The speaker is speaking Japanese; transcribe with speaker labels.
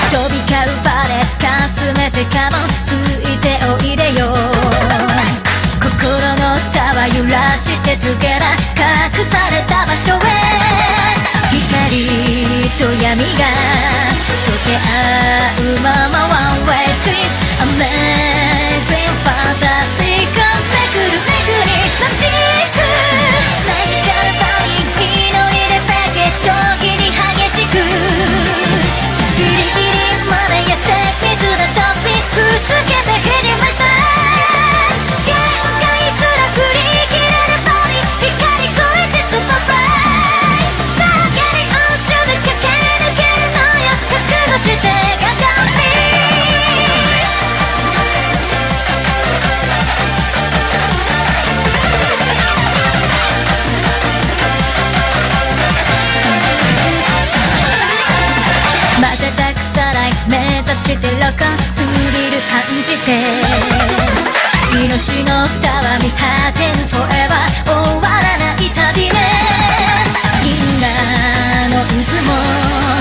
Speaker 1: 飛び交うパレットかすめてカモンついておいでよ。心のタワー揺らしてトゥゲラ隠された場所へ光と闇が溶け合うまま One way trip Amazing fantastic めくるめくり眩しくマジカルバディ祈りでペケット切り激しくギリギリまで痩せ水で飛びぶつけてヘリマイサー限界すら振り切れるボディ光越えてスーパーフライさあキャリーオンシュで駆け抜けるのよ覚悟してガンガンビ混ぜたくさない目指してロコンスリル感じて命の蓋は見果てぬ Forever 終わらない旅ね銀河の渦も